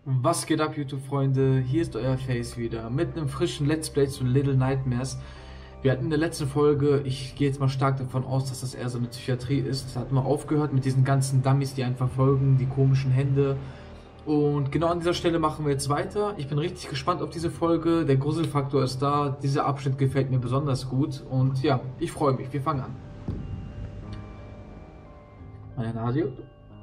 Was geht ab, YouTube-Freunde? Hier ist euer Face wieder mit einem frischen Let's Play zu Little Nightmares. Wir hatten in der letzten Folge, ich gehe jetzt mal stark davon aus, dass das eher so eine Psychiatrie ist. Da hatten wir aufgehört mit diesen ganzen Dummies, die einen verfolgen, die komischen Hände. Und genau an dieser Stelle machen wir jetzt weiter. Ich bin richtig gespannt auf diese Folge. Der Gruselfaktor ist da. Dieser Abschnitt gefällt mir besonders gut. Und ja, ich freue mich. Wir fangen an. Meine Nase juckt.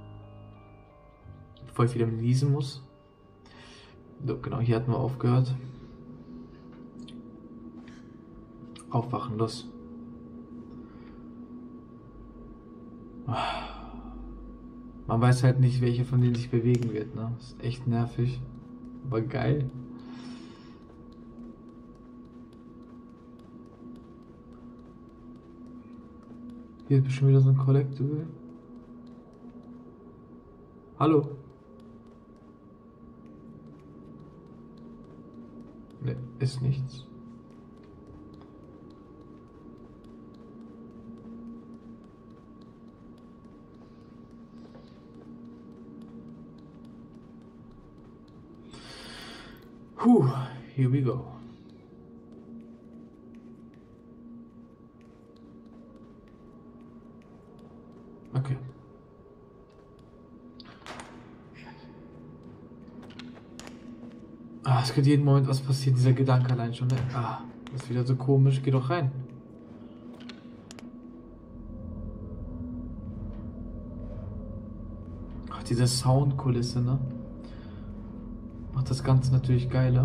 Bevor ich wieder niesen muss. So, genau, hier hatten wir aufgehört. Aufwachen, los. Man weiß halt nicht, welche von denen sich bewegen wird, ne? Ist echt nervig. Aber geil. Hier ist bestimmt wieder so ein Collectible. Hallo? Ne, ist nichts. Here we go. Okay. Es könnte jeden Moment was passieren, dieser Gedanke allein schon, ne? Das ist wieder so komisch. Geh doch rein. Diese Soundkulisse, ne? Macht das Ganze natürlich geiler.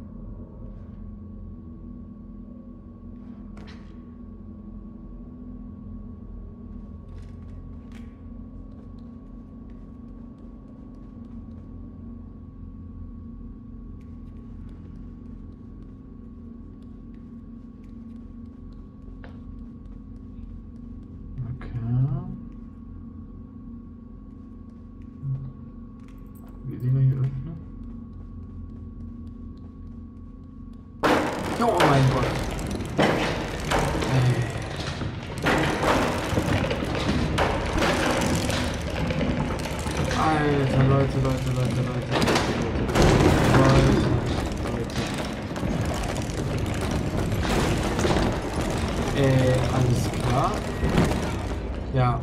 Oh mein Gott. Alter, Leute. Alles klar. Ja.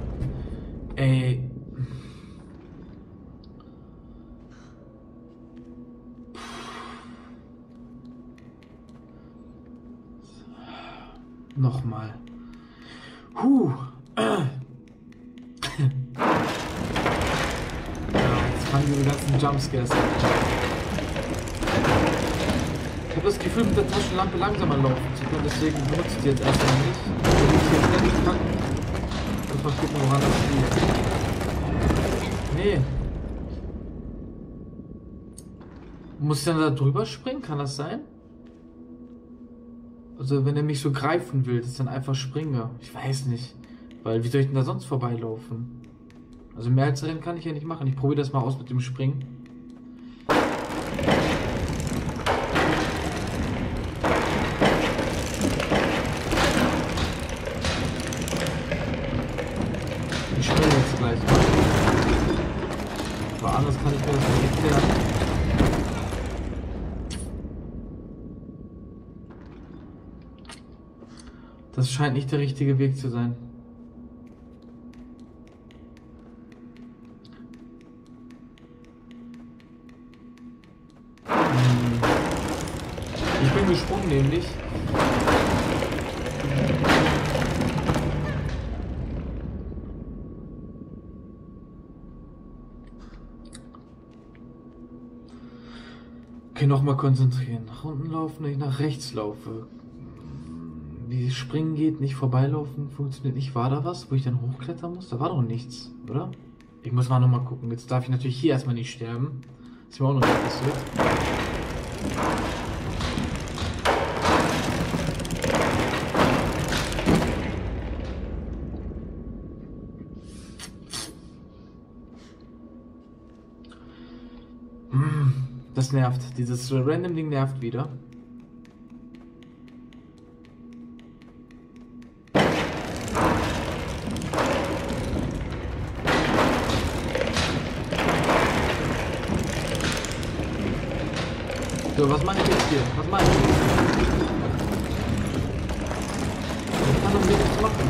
Nochmal. Ja, jetzt fangen diese ganzen Jumpscares an. Ich habe das Gefühl, mit der Taschenlampe langsamer laufen zu können, deswegen benutze ich die jetzt erstmal nicht. Wenn ich jetzt endlich packen, muss man gucken, woran das liegt. Nee. Muss ich dann da drüber springen? Kann das sein? Also wenn er mich so greifen will, dass ich dann einfach springe. Ich weiß nicht. Weil wie soll ich denn da sonst vorbeilaufen? Also mehr als rennen kann ich ja nicht machen. Ich probiere das mal aus mit dem Springen. Ich springe jetzt gleich mal. Aber anders kann ich mir das nicht erklären. Das scheint nicht der richtige Weg zu sein. Ich bin gesprungen nämlich. Okay, nochmal konzentrieren. Nach unten laufen, wenn ich nach rechts laufe. Wie springen geht, nicht vorbeilaufen, funktioniert nicht. War da was, wo ich dann hochklettern muss? Da war doch nichts, oder? Ich muss mal nochmal gucken. Jetzt darf ich natürlich hier erstmal nicht sterben. Das ist mir auch noch nicht passiert. Das nervt. Dieses random Ding nervt wieder. So, was mache ich jetzt hier? Was mache ich jetzt? Ich kann doch nichts machen.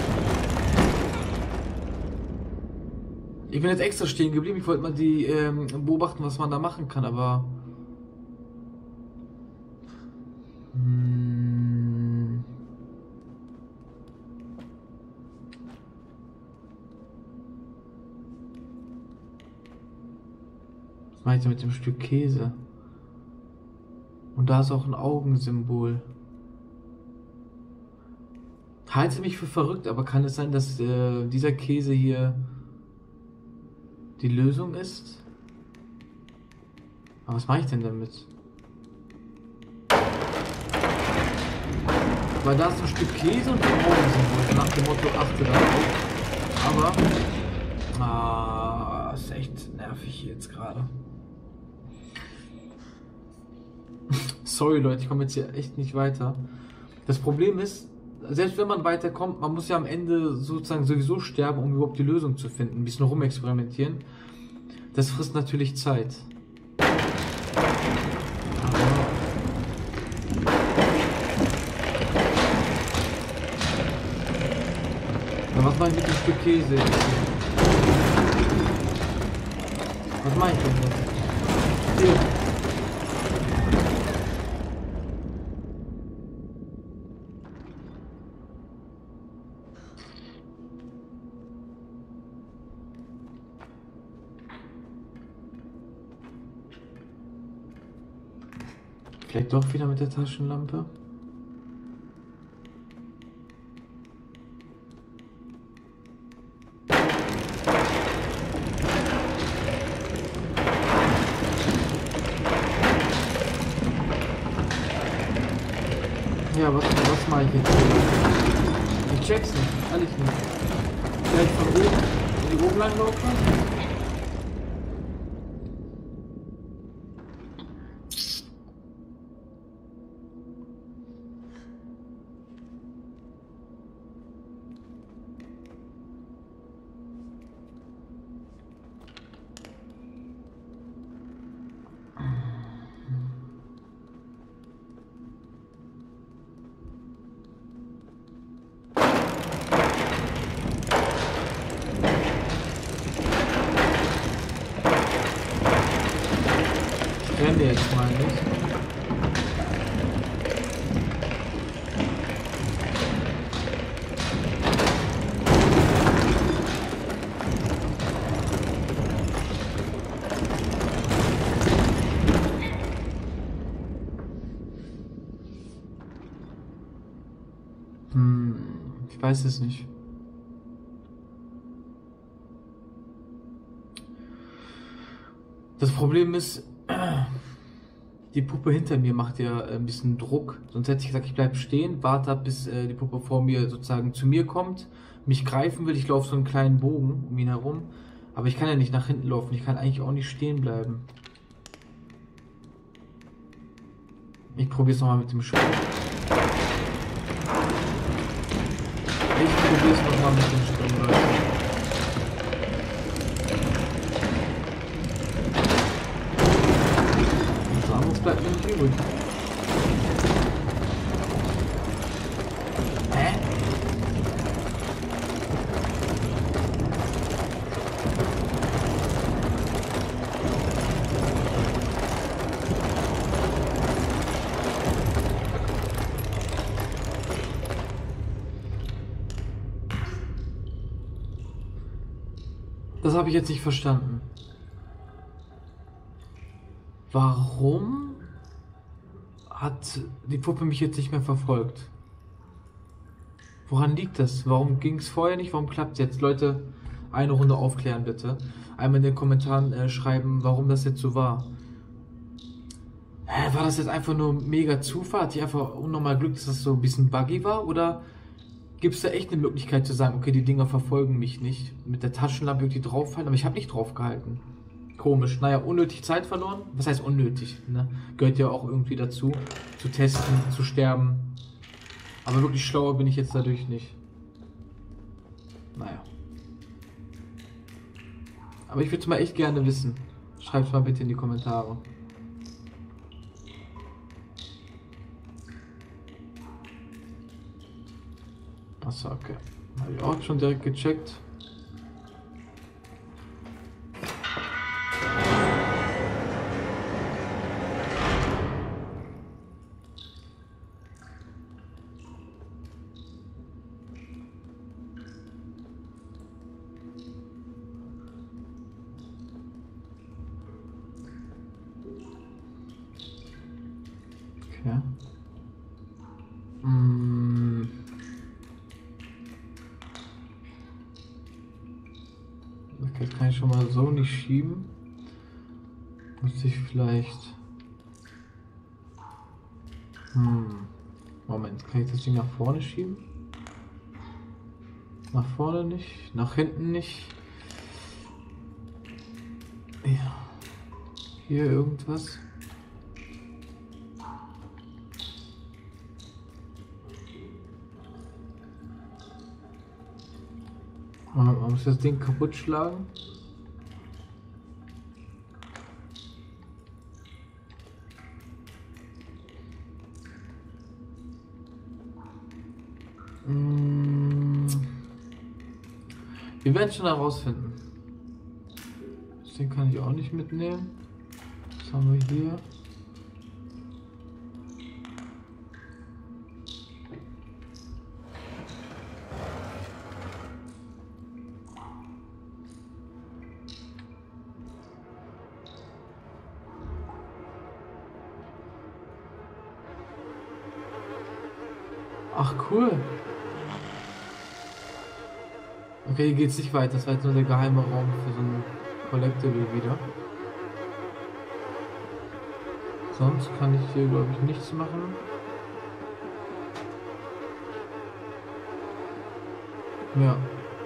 Ich bin jetzt extra stehen geblieben. Ich wollte mal die beobachten, was man da machen kann, aber... Was mache ich denn mit dem Stück Käse? Und da ist auch ein Augensymbol. Halte mich für verrückt, aber kann es sein, dass dieser Käse hier die Lösung ist? Aber was mache ich denn damit? Weil da ist ein Stück Käse und ein Augensymbol. Nach dem Motto, achte darauf. Aber ist echt nervig hier jetzt gerade. Sorry Leute, ich komme jetzt hier echt nicht weiter. Das Problem ist, selbst wenn man weiterkommt, man muss ja am Ende sozusagen sowieso sterben, um überhaupt die Lösung zu finden. Ein bisschen rumexperimentieren. Das frisst natürlich Zeit. Aber was mache ich mit dem Stück Käse jetzt? Was mache ich denn jetzt? Hier. Vielleicht doch wieder mit der Taschenlampe. Ja, was mache ich jetzt hier? Ich check's nicht, ehrlich nicht. Vielleicht von oben, wenn die oben lang laufen? Rennen wir jetzt mal nicht. Ich weiß es nicht. Das Problem ist, die Puppe hinter mir macht ja ein bisschen Druck. Sonst hätte ich gesagt, ich bleibe stehen, warte ab, bis die Puppe vor mir sozusagen zu mir kommt, mich greifen will. Ich laufe so einen kleinen Bogen um ihn herum. Aber ich kann ja nicht nach hinten laufen. Ich kann eigentlich auch nicht stehen bleiben. Ich probiere es nochmal mit dem Sprung. Ich probiere es nochmal mit dem Sprung, Leute. Bleibt mir nicht übrig. Hä? Das habe ich jetzt nicht verstanden. Warum hat die Puppe mich jetzt nicht mehr verfolgt? Woran liegt das? Warum ging es vorher nicht? Warum klappt es jetzt? Leute, eine Runde aufklären bitte. Einmal in den Kommentaren schreiben, warum das jetzt so war. War das jetzt einfach nur mega Zufall? Hatte ich einfach unnormal Glück, dass das so ein bisschen buggy war? Oder gibt es da echt eine Möglichkeit zu sagen, okay, die Dinger verfolgen mich nicht? Mit der Taschenlampe irgendwie draufhalten, aber ich habe nicht drauf gehalten. Komisch. Naja, unnötig Zeit verloren. Was heißt unnötig? Ne? Gehört ja auch irgendwie dazu. Zu testen, zu sterben. Aber wirklich schlauer bin ich jetzt dadurch nicht. Naja. Aber ich würde es mal echt gerne wissen. Schreibt es mal bitte in die Kommentare. Achso, okay. Habe ich auch schon direkt gecheckt. Okay. Okay, das kann ich schon mal so nicht schieben. Muss ich vielleicht... Moment, kann ich das Ding nach vorne schieben? Nach vorne nicht, nach hinten nicht. Ja. Hier irgendwas. Man muss das Ding kaputt schlagen. Wir werden schon herausfinden. Das Ding kann ich auch nicht mitnehmen. Was haben wir hier? Ach cool. Okay, hier geht's nicht weiter. Das war jetzt nur der geheime Raum für so ein Collectible wieder. Sonst kann ich hier, glaube ich, nichts machen. Ja.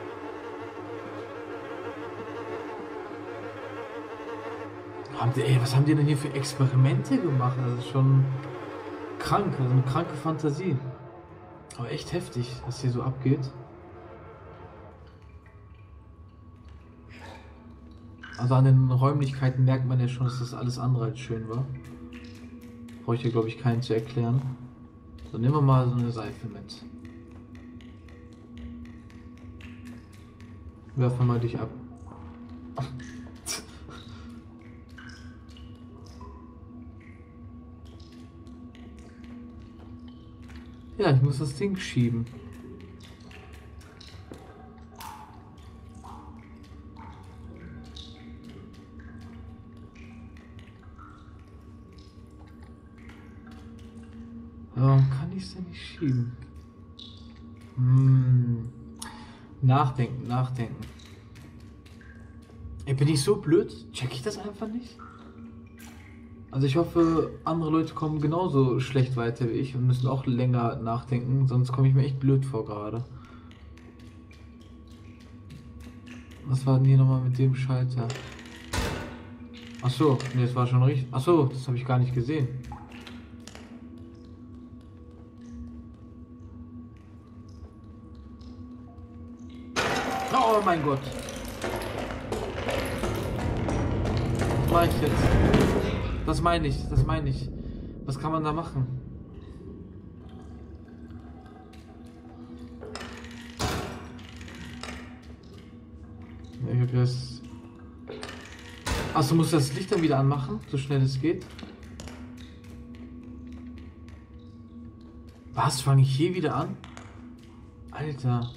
Was haben die denn hier für Experimente gemacht? Das ist schon krank, also eine kranke Fantasie. Aber echt heftig, was hier so abgeht. Also an den Räumlichkeiten merkt man ja schon, dass das alles andere als schön war. Brauche ich hier, glaube ich, keinen zu erklären. So, nehmen wir mal so eine Seife mit. Werfen wir mal dich ab. Ja, ich muss das Ding schieben. Warum kann ich es denn nicht schieben? Nachdenken. Ey, bin ich so blöd? Check ich das einfach nicht? Also ich hoffe, andere Leute kommen genauso schlecht weiter wie ich und müssen auch länger nachdenken, sonst komme ich mir echt blöd vor gerade. Was war denn hier nochmal mit dem Schalter? Achso, nee, das war schon richtig. Achso, das habe ich gar nicht gesehen. Oh mein Gott. Was mache ich jetzt? Das meine ich. Was kann man da machen? Ich hab das... Achso, muss das Licht dann wieder anmachen, so schnell es geht. Was, fange ich hier wieder an? Alter.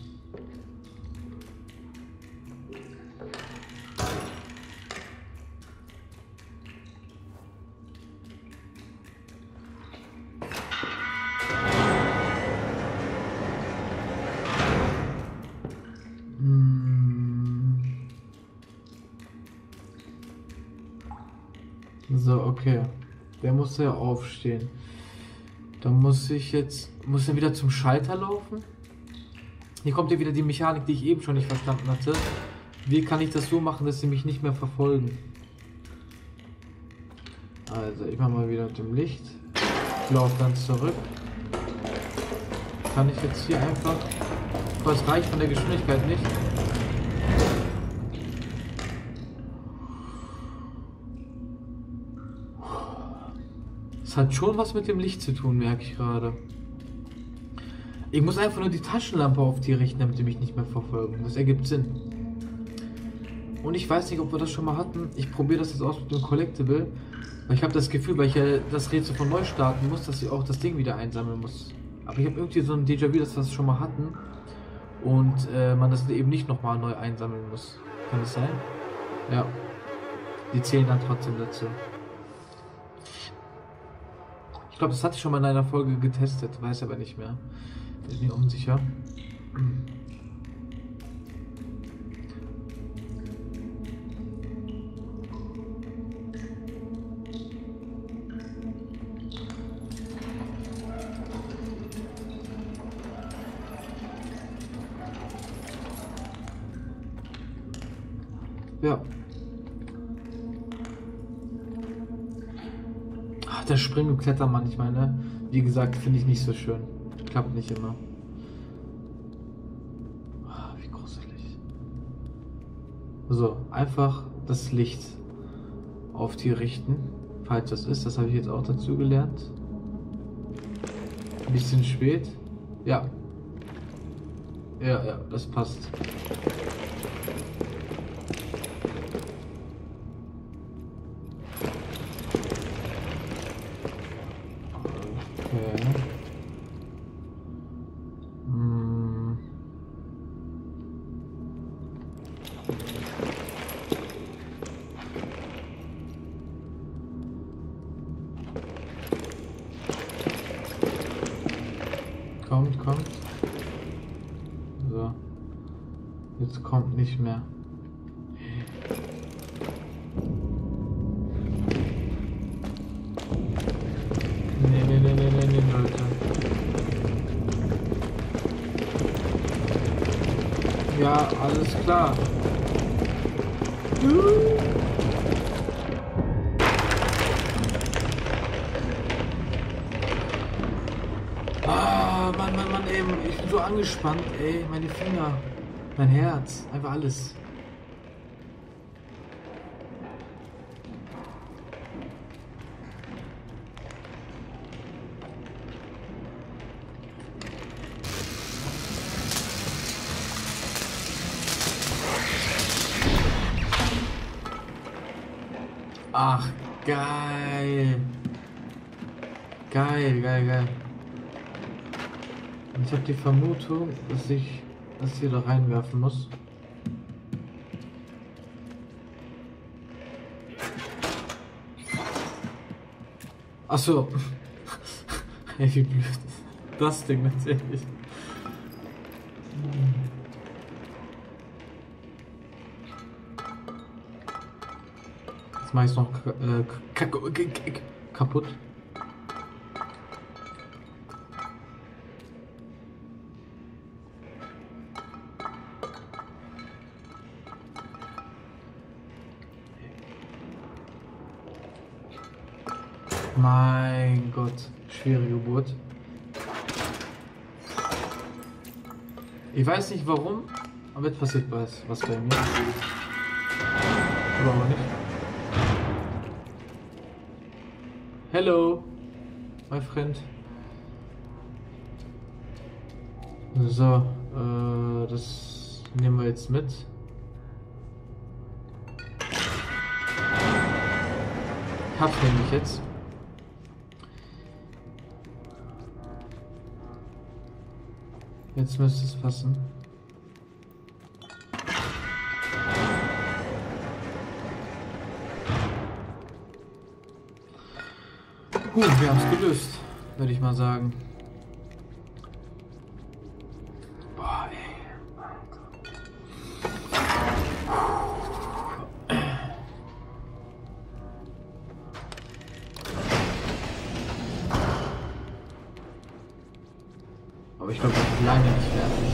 So, okay. Der muss ja aufstehen. Dann muss er wieder zum Schalter laufen. Hier kommt ja wieder die Mechanik, die ich eben schon nicht verstanden hatte. Wie kann ich das so machen, dass sie mich nicht mehr verfolgen? Also, ich mache mal wieder mit dem Licht. Lauf dann zurück. Kann ich jetzt hier einfach... Das reicht von der Geschwindigkeit nicht. Es hat schon was mit dem Licht zu tun, merke ich gerade. Ich muss einfach nur die Taschenlampe auf die richten, damit die mich nicht mehr verfolgen. Das ergibt Sinn. Und ich weiß nicht, ob wir das schon mal hatten. Ich probiere das jetzt aus mit dem Collectible. Weil ich habe das Gefühl, weil ich ja das Rätsel von neu starten muss, dass ich auch das Ding wieder einsammeln muss. Aber ich habe irgendwie so ein Déjà-vu, dass wir das schon mal hatten. Und man das eben nicht nochmal neu einsammeln muss. Kann das sein? Ja. Die zählen dann trotzdem dazu. Ich glaube, das hatte ich schon mal in einer Folge getestet. Weiß aber nicht mehr. Bin mir unsicher. Ja. Ach, der Springen und Klettern manchmal, ne? Wie gesagt, finde ich nicht so schön. Klappt nicht immer. Ah, wie gruselig. So, einfach das Licht auf die richten, falls das ist. Das habe ich jetzt auch dazu gelernt. Ein bisschen spät. Ja. Ja, das passt. Okay. Kommt. So. Jetzt kommt nicht mehr. Nee, Leute. Ja, alles klar. Ah, Mann, ey, ich bin so angespannt, ey, meine Finger, mein Herz, einfach alles. Ach, geil. Geil. Und ich habe die Vermutung, dass ich das hier da reinwerfen muss. Ach so. Ey, wie blöd. Das Ding natürlich. Jetzt mache ich es noch kaputt. Mein Gott, schwere Geburt. Ich weiß nicht warum, aber jetzt passiert was bei mir. Oder auch nicht. Hello, my friend. So, das nehmen wir jetzt mit. Hab nämlich jetzt. Jetzt müsste es passen. Wir haben es gelöst, würde ich mal sagen. Boah, ey. Aber ich glaube, ich bin lange nicht fertig.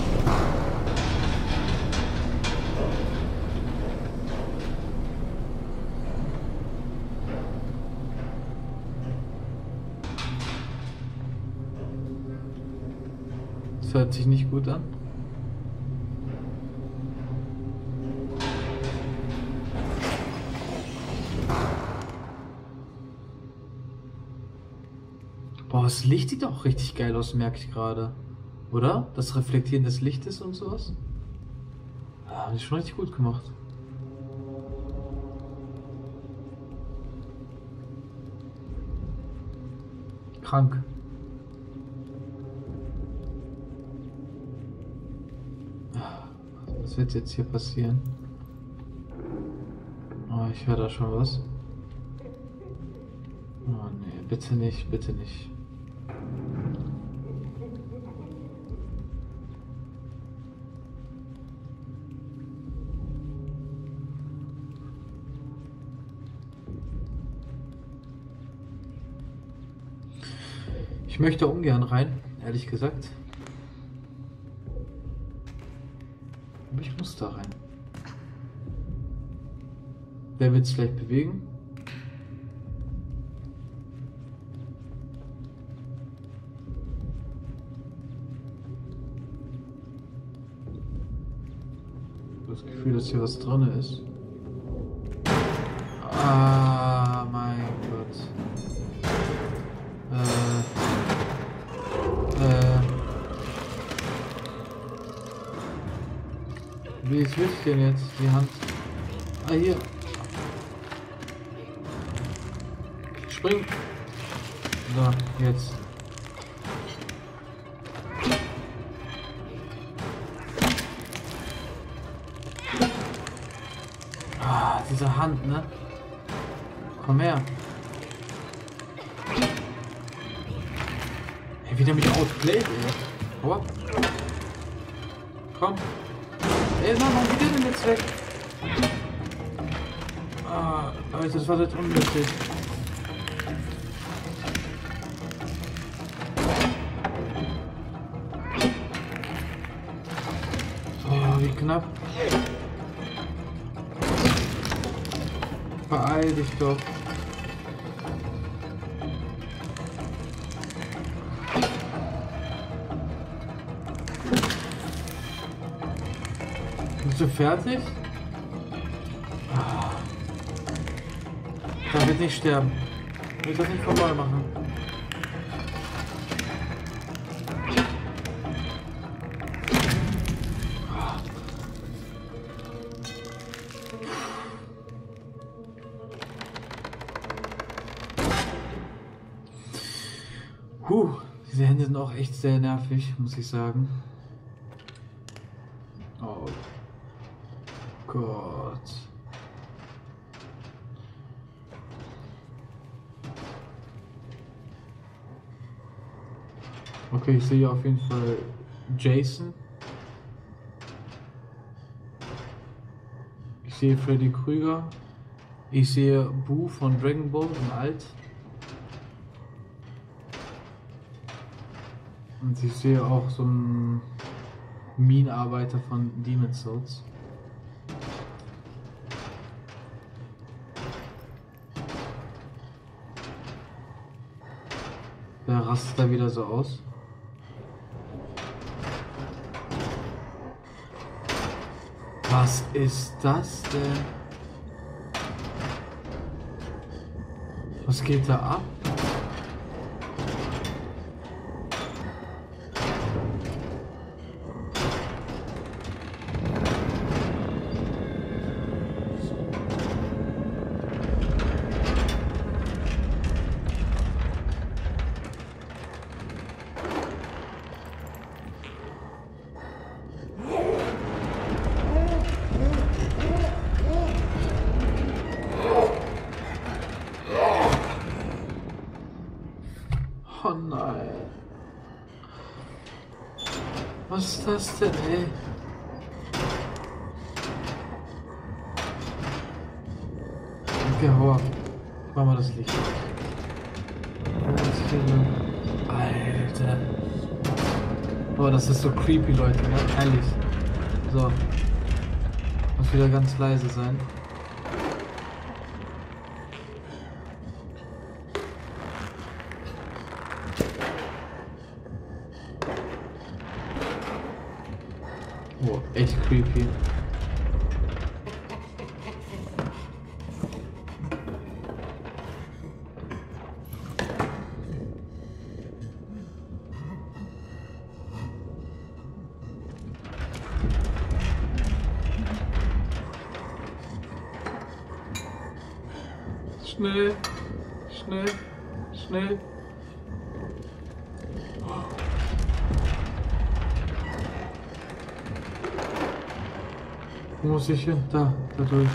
Das hört sich nicht gut an. Boah, das Licht sieht auch richtig geil aus, merke ich gerade. Oder? Das Reflektieren des Lichtes und sowas. Ja, haben die schon richtig gut gemacht. Krank. Was wird jetzt hier passieren? Oh, ich höre da schon was. Oh nee, bitte nicht, bitte nicht. Ich möchte ungern rein, ehrlich gesagt. Aber ich muss da rein. Wer wird es vielleicht bewegen? Das Gefühl, dass hier was drin ist. Ah, mein Gott. Wie ist ich denn jetzt? Die Hand. Ah, hier. Spring. So, jetzt. Ah, diese Hand, ne? Komm her. Hey, wieder mich outplayed, ey. Hau ab. Komm. Ey, na, warum geht der denn jetzt weg? Ah, aber das war jetzt unnötig. Oh, wie knapp. Beeil dich doch. Bist du fertig? Ah. Da wird nicht sterben. Ich will das nicht vorbei machen. Diese Hände sind auch echt sehr nervig, muss ich sagen. Oh Gott. Okay, ich sehe auf jeden Fall Jason. Ich sehe Freddy Krüger. Ich sehe Boo von Dragon Ball in alt. Und ich sehe auch so einen Minenarbeiter von Demon's Souls. Der rastet da wieder so aus. Was ist das denn? Was geht da ab? Oh nein. Was ist das denn, ey? Okay, hau ab. Mach mal das Licht. Alter. Oh, das ist so creepy, Leute, ne? Ehrlich. So. Muss wieder ganz leise sein. Oh, echt creepy. Schnell. Schnell. Schnell. Wo muss ich hin? Da durch.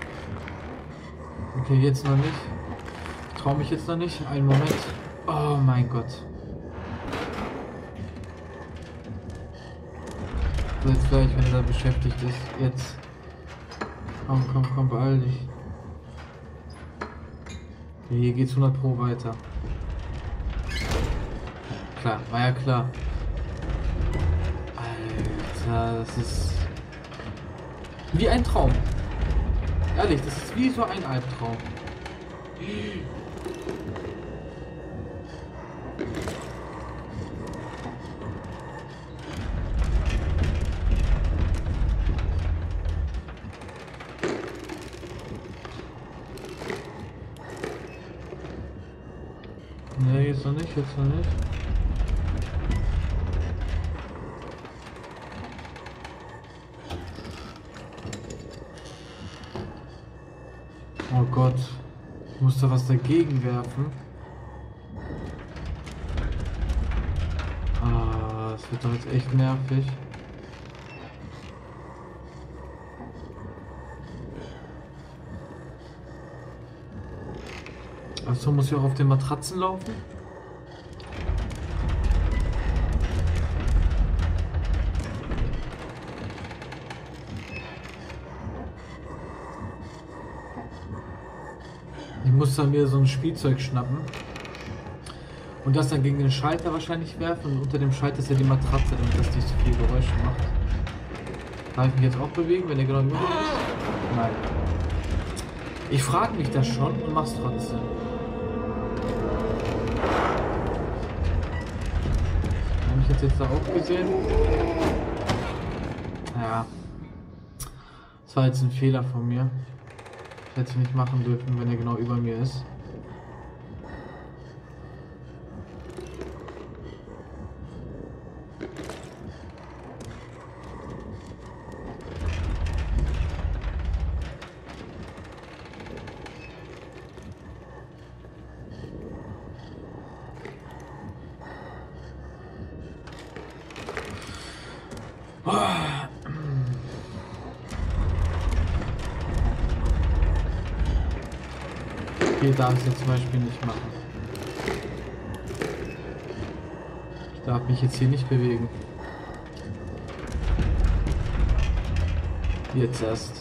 Okay, jetzt noch nicht. Ich traue mich jetzt noch nicht. Einen Moment. Oh mein Gott. So, jetzt gleich, wenn er da beschäftigt ist. Jetzt. Komm, beeil dich. Hier geht's 100 Pro weiter. Klar, war ja klar. Alter, das ist wie ein Traum. Ehrlich, das ist wie so ein Albtraum. Nee, jetzt noch nicht, jetzt noch nicht. Oh Gott, ich muss da was dagegen werfen. Ah, das wird doch jetzt echt nervig. Achso, muss ich auch auf den Matratzen laufen? Ich muss dann mir so ein Spielzeug schnappen und das dann gegen den Schalter wahrscheinlich werfen und unter dem Schalter ist ja die Matratze, damit das nicht so viel Geräusche macht. Darf ich mich jetzt auch bewegen, wenn der genau über mir ist? Nein. Ich frage mich das schon und mach's trotzdem. Habe ich jetzt da auch gesehen? Ja. Das war jetzt ein Fehler von mir. Hätte ich nicht machen dürfen, wenn er genau über mir ist. Hier darf ich es jetzt zum Beispiel nicht machen. Ich darf mich jetzt hier nicht bewegen. Jetzt erst.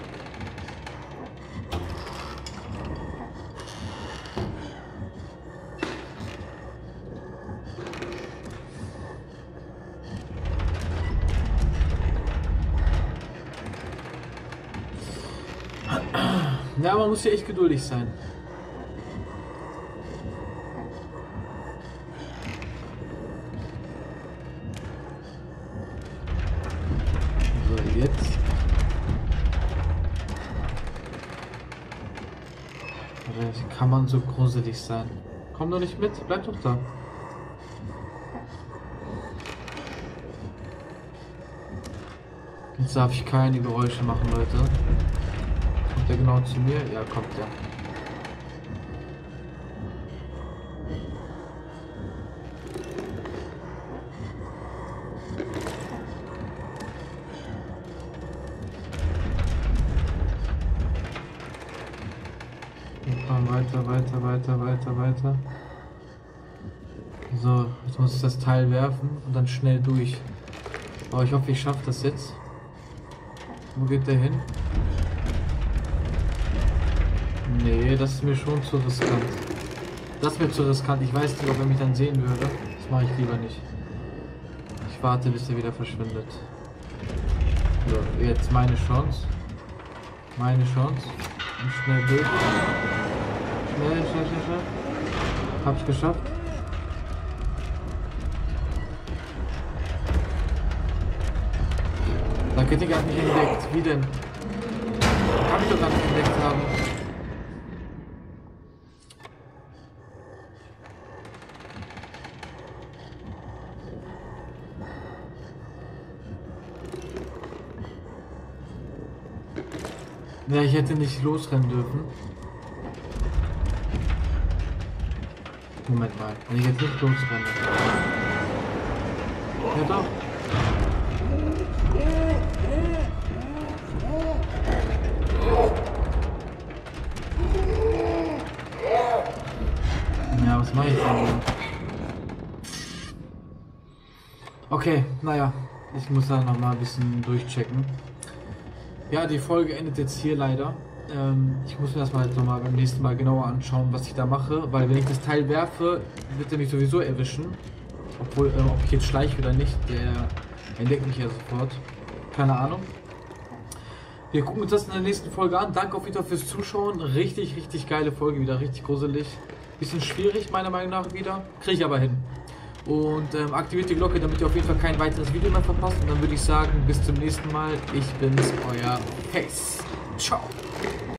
Ja, man muss ja echt geduldig sein. So, jetzt. Wie kann man so gruselig sein? Komm doch nicht mit, bleib doch da. Jetzt darf ich keine Geräusche machen, Leute. Kommt der genau zu mir? Ja, kommt der. Weiter. So, jetzt muss ich das Teil werfen und dann schnell durch. Aber ich hoffe, ich schaffe das jetzt. Wo geht der hin? Nee, das ist mir schon zu riskant. Das ist mir zu riskant. Ich weiß nicht, ob er mich dann sehen würde. Das mache ich lieber nicht. Ich warte, bis er wieder verschwindet. So, jetzt meine Chance. Und schnell durch. Schnell. Hab's geschafft. Der Kritiker hat mich entdeckt. Wie denn? Kann ich doch gar nicht entdeckt haben. Ja, ich hätte nicht losrennen dürfen. Moment mal, wenn ich jetzt nicht losrenne. Ja doch. Ja, was mache ich denn? Okay, naja, ich muss da noch mal ein bisschen durchchecken. Ja, die Folge endet jetzt hier leider. Ich muss mir das mal jetzt noch mal beim nächsten Mal genauer anschauen, was ich da mache, weil wenn ich das Teil werfe, wird er mich sowieso erwischen. Obwohl, ob ich jetzt schleiche oder nicht, der entdeckt mich ja sofort. Keine Ahnung. Wir gucken uns das in der nächsten Folge an. Danke auf jeden Fall fürs Zuschauen. Richtig, richtig geile Folge wieder. Richtig gruselig. Bisschen schwierig meiner Meinung nach wieder. Kriege ich aber hin. Und aktiviert die Glocke, damit ihr auf jeden Fall kein weiteres Video mehr verpasst. Und dann würde ich sagen, bis zum nächsten Mal. Ich bin's, euer Face. Ciao.